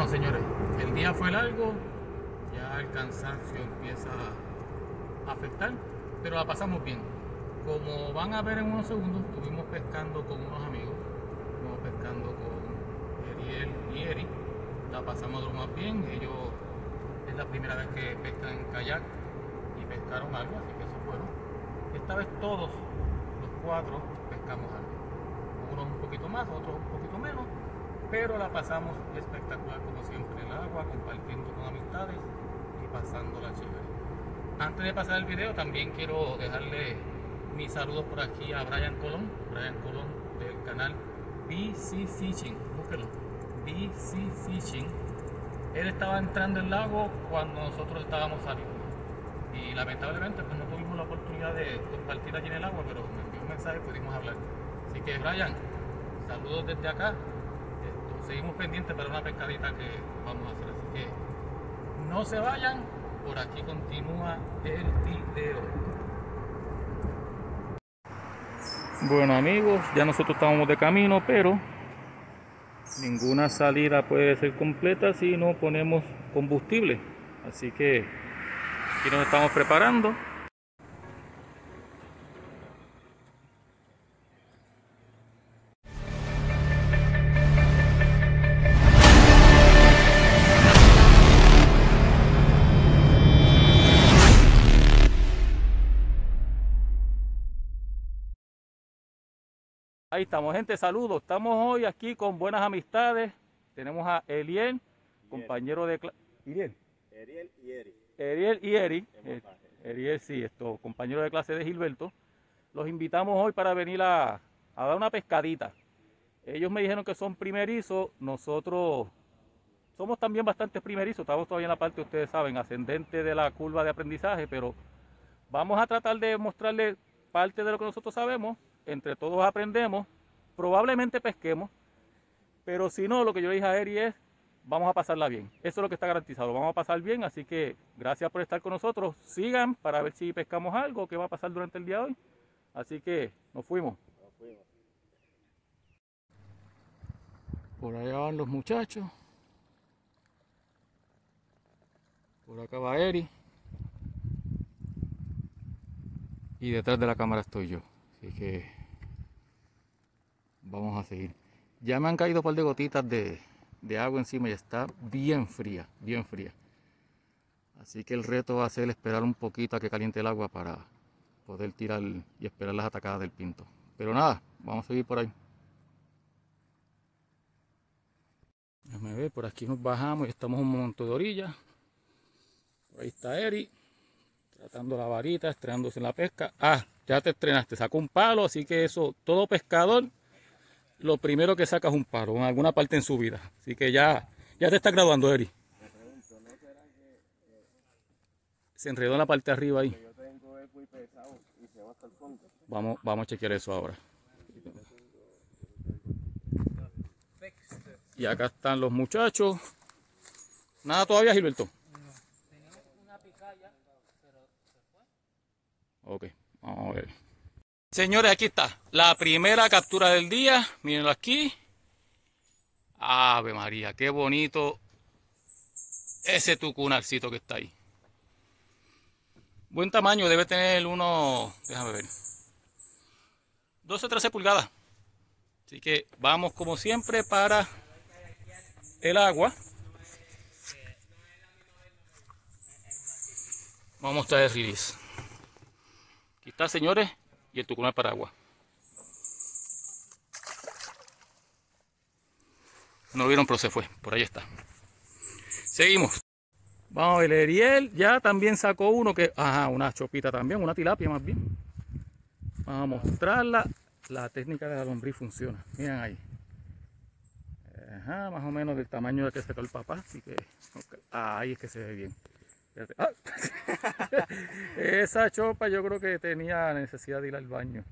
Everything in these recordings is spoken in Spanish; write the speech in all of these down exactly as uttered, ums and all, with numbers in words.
Bueno, señores, el día fue largo, ya el cansancio empieza a afectar, pero la pasamos bien. Como van a ver en unos segundos, estuvimos pescando con unos amigos, estuvimos pescando con Ariel y Eri, la pasamos de lo más bien. Ellos es la primera vez que pescan en kayak y pescaron algo, así que eso es bueno. Esta vez todos los cuatro pescamos algo, unos un poquito más, otros un poquito menos, pero la pasamos espectacular como siempre en el agua, compartiendo con amistades y pasándola chévere. Antes de pasar el video, también quiero dejarle mis saludos por aquí a Brian Colón, Brian Colón del canal B C Fishing, búsquelo, B C Fishing. Él estaba entrando al lago cuando nosotros estábamos saliendo y lamentablemente pues no tuvimos la oportunidad de compartir allí en el agua, pero me envió un mensaje y pudimos hablar. Así que Brian, saludos desde acá. Esto, seguimos pendientes para una pescadita que vamos a hacer, así que no se vayan, por aquí continúa el video. Bueno amigos, ya nosotros estamos de camino, pero ninguna salida puede ser completa si no ponemos combustible, así que aquí nos estamos preparando. Ahí estamos, gente, saludos. Estamos hoy aquí con buenas amistades. Tenemos a Eliel, compañero de clase. Eliel. Ariel y Eri. Ariel y Eri. Ariel, sí, esto, compañero de clase de Gilberto. Los invitamos hoy para venir a, a dar una pescadita. Ellos me dijeron que son primerizos. Nosotros somos también bastante primerizos. Estamos todavía en la parte, ustedes saben, ascendente de la curva de aprendizaje, pero vamos a tratar de mostrarles parte de lo que nosotros sabemos. Entre todos aprendemos, probablemente pesquemos, pero si no, lo que yo le dije a Eri es, vamos a pasarla bien. Eso es lo que está garantizado, vamos a pasar bien, así que gracias por estar con nosotros. Sigan para ver si pescamos algo, qué va a pasar durante el día de hoy. Así que nos fuimos. Nos fuimos. Por allá van los muchachos. Por acá va Eri. Y detrás de la cámara estoy yo. Así que vamos a seguir. Ya me han caído un par de gotitas de, de agua encima y está bien fría, bien fría. Así que el reto va a ser esperar un poquito a que caliente el agua para poder tirar y esperar las atacadas del pinto. Pero nada, vamos a seguir por ahí. Déjame ver, por aquí nos bajamos y estamos un montón de orillas. Por ahí está Eri, tratando la varita, estrenándose en la pesca. Ah, ya te estrenaste, sacó un palo, así que eso, todo pescador, lo primero que saca es un palo, en alguna parte en su vida. Así que ya, ya te está graduando, Eri. Me pregunto, ¿no será que eh, se enredó en la parte de arriba ahí? que yo tengo es muy pesado y se va hasta el fondo? Vamos, vamos a chequear eso ahora. Y acá están los muchachos. Nada todavía, Gilberto. Ok, vamos a ver. Señores, aquí está la primera captura del día. Mírenlo aquí. Ave María, qué bonito ese tucunarcito que está ahí. Buen tamaño, debe tener uno, déjame ver, doce o trece pulgadas. Así que vamos como siempre para el agua. Vamos a mostrar el release. Aquí está, señores, y el tucunar para agua. No lo vieron, pero se fue. Por ahí está. Seguimos. Vamos a ver, Ariel ya también sacó uno que... Ajá, una chopita también, una tilapia más bien. Vamos a mostrarla. La técnica de la lombriz funciona. Miren ahí. Ajá, más o menos del tamaño del que sacó el papá. Así que... Okay. Ah, ahí es que se ve bien. Ah. Esa chopa yo creo que tenía necesidad de ir al baño.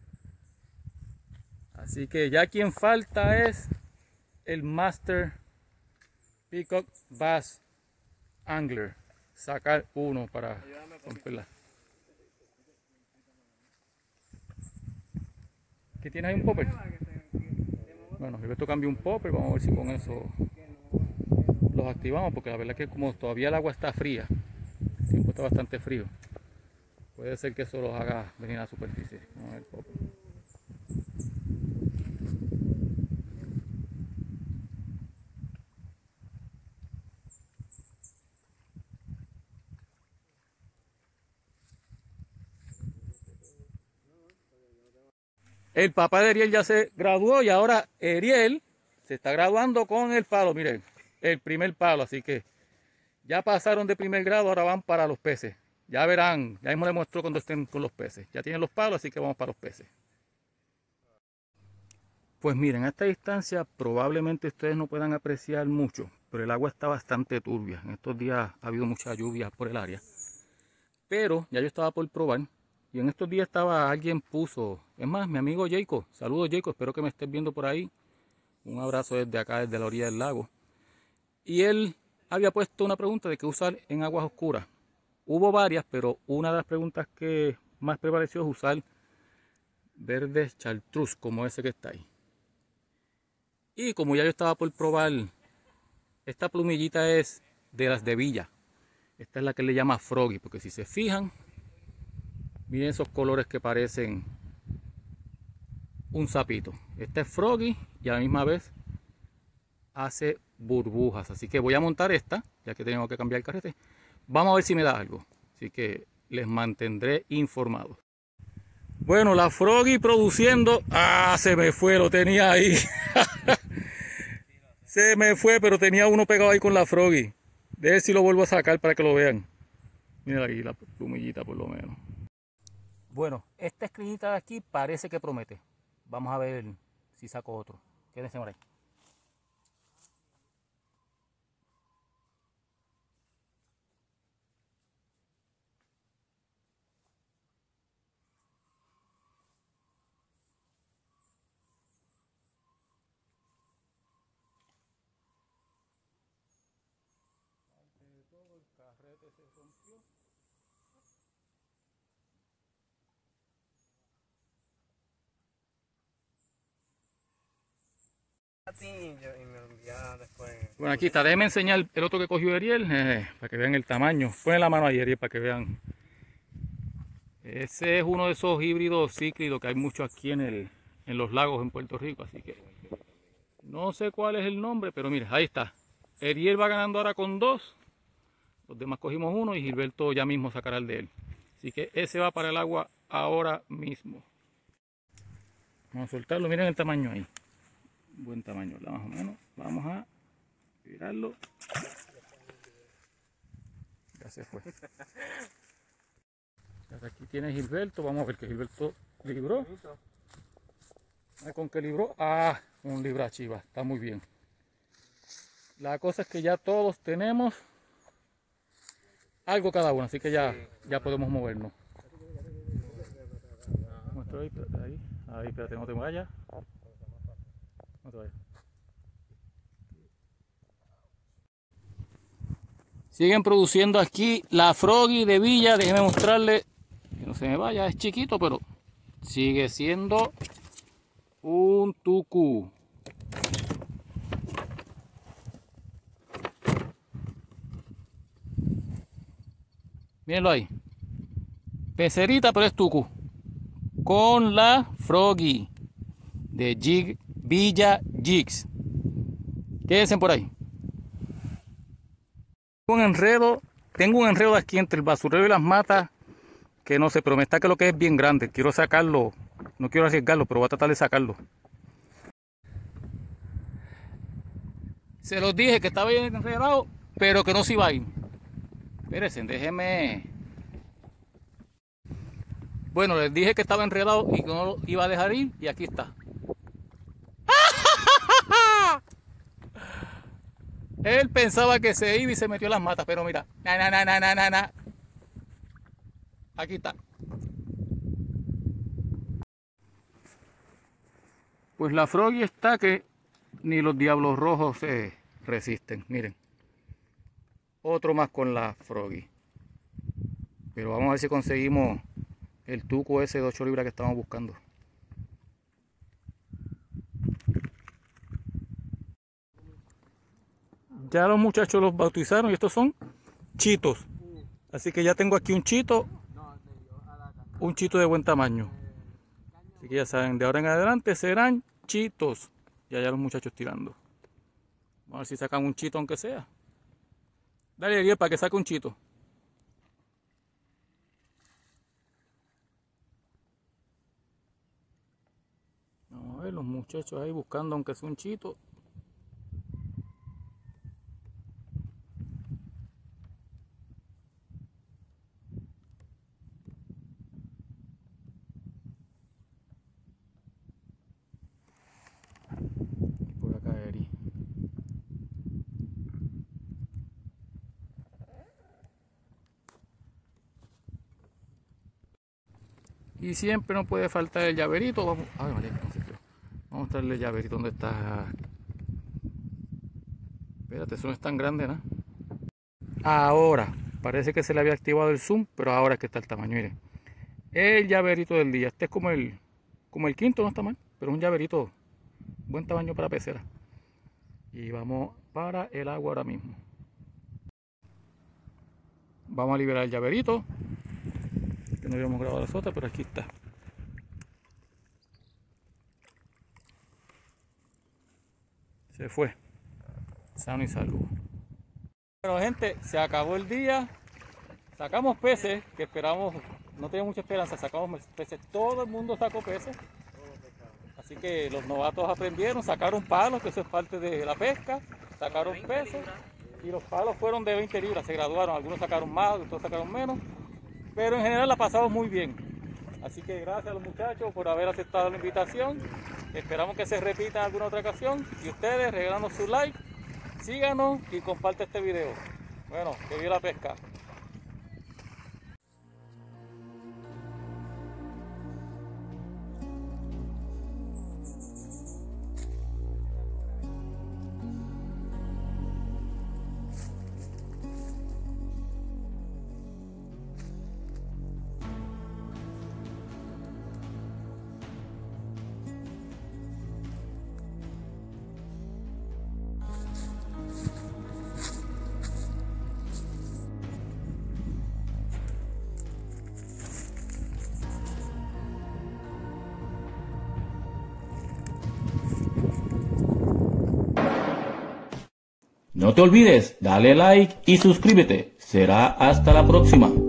Así que ya quien falta es el Master Peacock Bass Angler. Sacar uno para romperla. ¿Qué tienes ahí, un popper? Bueno, yo esto cambio un popper, vamos a ver si con eso los activamos porque la verdad que como todavía el agua está fría, el tiempo está bastante frío, puede ser que eso los haga venir a la superficie. Vamos a ver poco. El papá de Ariel ya se graduó y ahora Ariel se está graduando con el palo, miren, el primer palo, así que ya pasaron de primer grado, ahora van para los peces. Ya verán, ya mismo les muestro cuando estén con los peces. Ya tienen los palos, así que vamos para los peces. Pues miren, a esta distancia probablemente ustedes no puedan apreciar mucho, pero el agua está bastante turbia. En estos días ha habido mucha lluvia por el área. Pero ya yo estaba por probar. Y en estos días estaba, alguien puso, es más, mi amigo Jacob, saludos Jacob, espero que me estés viendo por ahí. Un abrazo desde acá, desde la orilla del lago. Y él había puesto una pregunta de qué usar en aguas oscuras. Hubo varias, pero una de las preguntas que más prevaleció es usar verde chartreuse, como ese que está ahí. Y como ya yo estaba por probar, esta plumillita es de las de Villa. Esta es la que le llama Froggy, porque si se fijan, miren esos colores que parecen un sapito. Este es Froggy y a la misma vez hace burbujas. Así que voy a montar esta, ya que tengo que cambiar el carrete. Vamos a ver si me da algo. Así que les mantendré informados. Bueno, la Froggy produciendo. Ah, se me fue, lo tenía ahí. Se me fue, pero tenía uno pegado ahí con la Froggy. De ver si lo vuelvo a sacar para que lo vean. Mira ahí la plumillita por lo menos. Bueno, esta escrinita de aquí parece que promete. Vamos a ver si saco otro. Quédense por ahí. Todo el carrete se rompió. Bueno, aquí está, déjenme enseñar el otro que cogió Ariel, eh, para que vean el tamaño. Ponen la mano ahí, Ariel, para que vean. Ese es uno de esos híbridos cíclidos que hay mucho aquí en, el, en los lagos en Puerto Rico, así que no sé cuál es el nombre, pero mira, ahí está. Ariel va ganando ahora con dos, los demás cogimos uno y Gilberto ya mismo sacará el de él. Así que ese va para el agua ahora mismo. Vamos a soltarlo, miren el tamaño ahí. Buen tamaño, más o menos. Vamos a tirarlo. Ya se fue. Aquí tiene Gilberto. Vamos a ver que Gilberto libró. ¿Con qué libró? Ah, un libra chiva. Está muy bien. La cosa es que ya todos tenemos algo cada uno, así que ya, ya podemos movernos. Muestro ahí, espérate ahí. Ahí, espérate, no te vayas. Siguen produciendo aquí la Froggy de Villa. Déjenme mostrarle que no se me vaya, es chiquito, pero sigue siendo un tucu. Mírenlo ahí, pecerita, pero es tucu con la Froggy de Jig, Villa Jigs. Quédense por ahí. Un enredo, tengo un enredo aquí entre el basurero y las matas que no sé, pero me está que lo que es bien grande. Quiero sacarlo, no quiero arriesgarlo, pero voy a tratar de sacarlo. Se los dije que estaba bien enredado, pero que no se iba a ir. Espérense, déjenme. Bueno, les dije que estaba enredado y que no lo iba a dejar ir, y aquí está. Él pensaba que se iba y se metió en las matas, pero mira, na, na, na, na, na, na, na. Aquí está. Pues la Froggy está que ni los diablos rojos se resisten. Miren, otro más con la Froggy. Pero vamos a ver si conseguimos el tuco ese de ocho libras que estamos buscando. Ya los muchachos los bautizaron y estos son chitos. Así que ya tengo aquí un chito, un chito de buen tamaño. Así que ya saben, de ahora en adelante serán chitos. Ya ya los muchachos tirando. Vamos a ver si sacan un chito aunque sea. Dale, Ariel, para que saque un chito. Vamos a ver los muchachos ahí buscando aunque sea un chito. Por acá, Eri. Y siempre no puede faltar el llaverito. Vamos, ay, María, no sé qué. Vamos a mostrarle el llaverito donde está. Espérate, eso no es tan grande, ¿no? Ahora, parece que se le había activado el zoom, pero ahora es que está el tamaño, miren. El llaverito del día. Este es como el, como el quinto, no está mal, pero es un llaverito buen tamaño para pecera. Y vamos para el agua ahora mismo. Vamos a liberar el llaverito. Que no habíamos grabado las otras, pero aquí está. Se fue. Sano y salvo. Bueno, gente, se acabó el día. Sacamos peces, que esperamos, no teníamos mucha esperanza, sacamos peces. Todo el mundo sacó peces. Así que los novatos aprendieron, sacaron palos, que eso es parte de la pesca. Sacaron peces. Y los palos fueron de veinte libras, se graduaron. Algunos sacaron más, otros sacaron menos. Pero en general la pasamos muy bien. Así que gracias a los muchachos por haber aceptado la invitación. Esperamos que se repita en alguna otra ocasión. Y ustedes regálanos su like, síganos y compartan este video. Bueno, que viva la pesca. No te olvides, dale like y suscríbete. Será hasta la próxima.